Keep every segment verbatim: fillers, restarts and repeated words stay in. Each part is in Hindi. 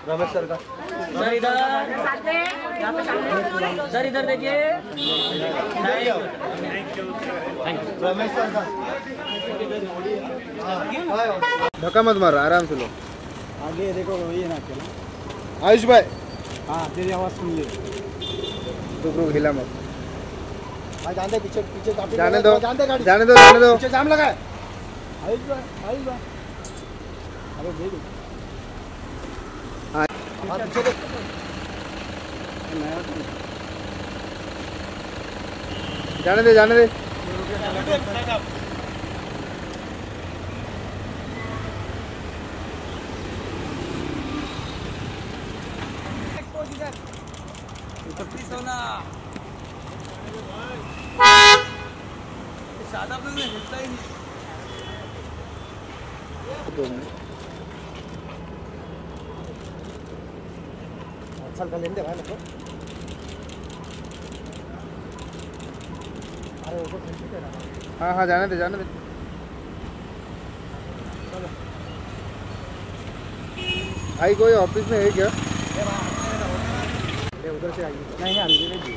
रमेश सर का सर इधर सर इधर देखिए। रमेश सर का धक्का मत मारो, आराम से लो। आगे देखो वही है ना क्या आयुष भाई। हाँ तेरी आवाज़ सुन ली। रुक रुक हिला मत। भाई जान दे पीछे पीछे काफी जाने दो जान दे गाड़ी जाने दो जाने दो। पीछे जाम लगा है। आयुष भाई आयुष भाई अरे दे दो। हाँ पीछे देख। जाने दे जाने दे। चल कर लेंगे भाई मतलब। अरे वो ठीक है ना। हाँ हाँ जाने दे जाने दे। भाई कोई ऑफिस में है क्या? उधर से आइए। नहीं नहीं अभी नहीं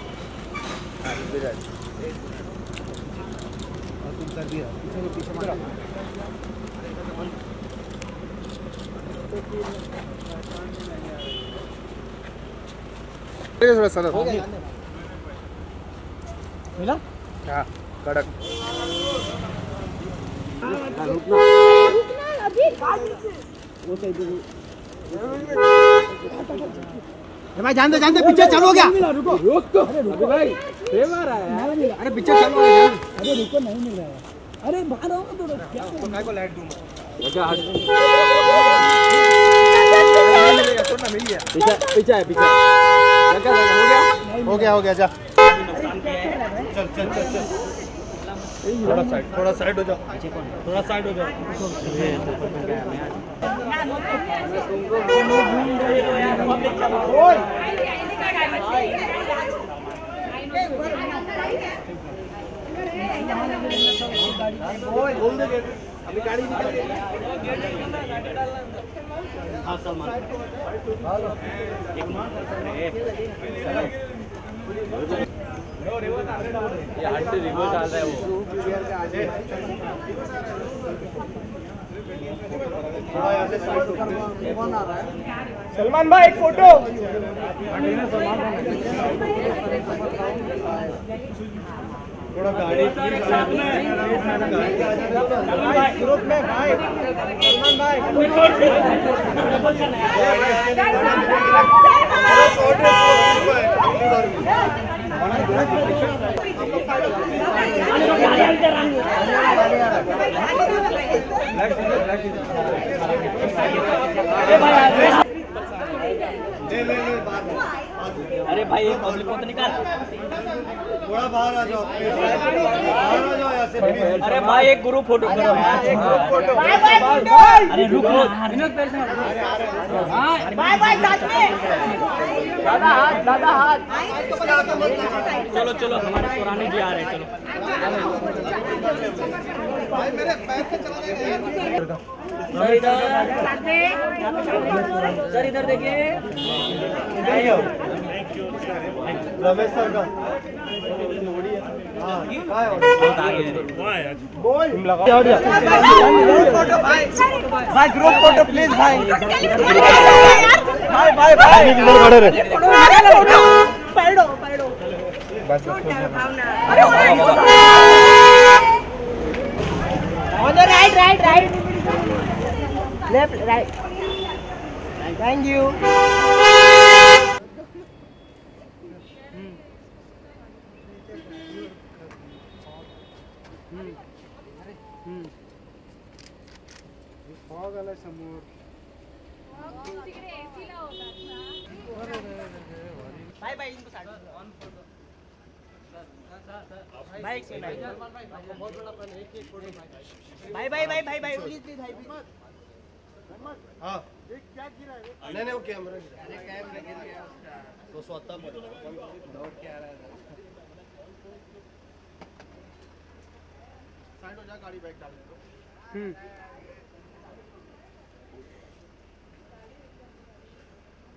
और तुम कर दिया पीछे पीछे मत थोड़ा सा हो गया मिला। हाँ कड़क। भाई जान दे जान दे पीछे चलो क्या रुको रोक तो अरे भाई फेम आ रहा है यार। अरे पीछे चलो अरे रुको नहीं मिल रहा है। अरे बाहर आओ तो क्या काय को लाइट दूं क्या हट छोड़ना मिल गया पीछे पीछे है पीछे क्या हो गया हो गया हो गया जा। चल चल चल चल थोड़ा साइड थोड़ा साइड हो जाओ थोड़ा साइड हो जाओ। अभी गाड़ी निकल गई। हाँ सलमान ये हट रिवर्स डाल रहा है वो। कौन आ रहा है? सलमान भाई एक फोटो। थोड़ा गाड़ी ग्रुप में भाई सलमान भाई अरे भाई एक पब्लिक को तो निकाल थोड़ा बाहर आ जाओ बाहर आ जाओ यहाँ से। अरे भाई एक ग्रुप फोटो करो यार एक ग्रुप फोटो। अरे रुको विनोद पैर से बाय बाय साथ में दादा हाथ दादा हाथ। चलो चलो हमारे पुराने जी आ रहे हैं चलो। भाई मेरे पैर से चला गया। सर इधर सर इधर देखिए। रमेश सर का हाँ बहुत आगे बोल फोटो भाई भाई ग्रुप फोटो प्लीज भाई भाई भाई भाई इधर खड़े रहे पैडो पैडो बस right right right left right thank you. समोर बाय बाय इनको साइड ऑन फोटो भाई एक सेकंड बहुत बड़ा प्लान एक एक फोटो भाई भाई भाई भाई भाई प्लीज प्लीज भाई हां एक क्या गिरा है नहीं नहीं वो कैमरा गिरा अरे कैमरा गिर गया उसका तो स्वतः दौड़ के आ रहा है साइड हो जा गाड़ी बैक डाल दे। हम्म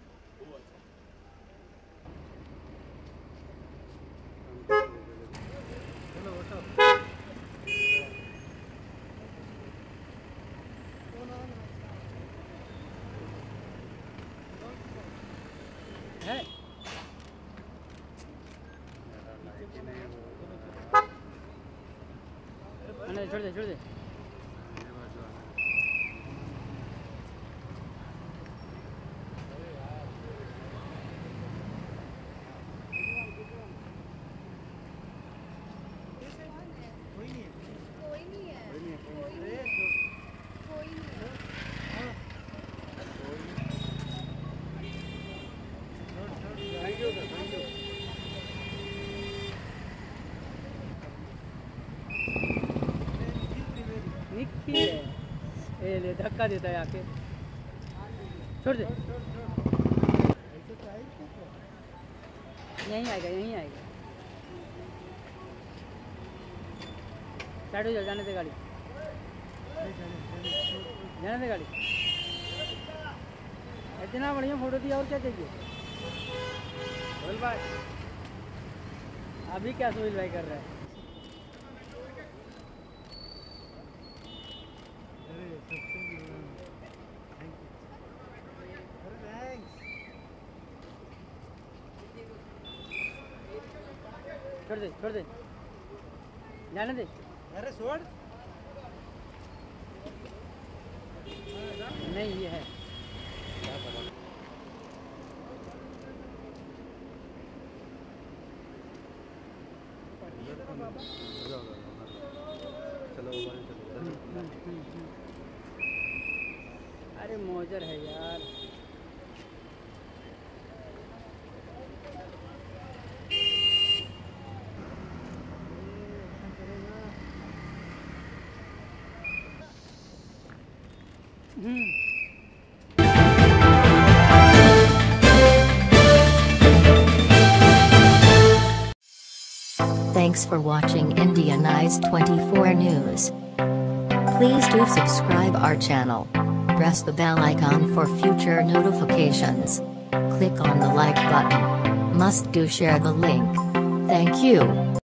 नहीं छोड़ दे छोड़ दे निक्की है ये ले धक्का देता है आके छोड़ दे यहीं आएगा यहीं आएगा साइड हो जाओ जाने दे गाड़ी जाने दे गाड़ी इतना बढ़िया फोटो दिया और क्या चाहिए सोहेल भाई अभी क्या सोहेल भाई कर रहा है छोड़ दे छोड़ दे जाने दे अरे छोड़ नहीं ये है अरे मौजर है यार Thanks for watching Indian Eyes twenty-four News. Please do subscribe our channel. Press the bell icon for future notifications. Click on the like button. Must do share the link. Thank you.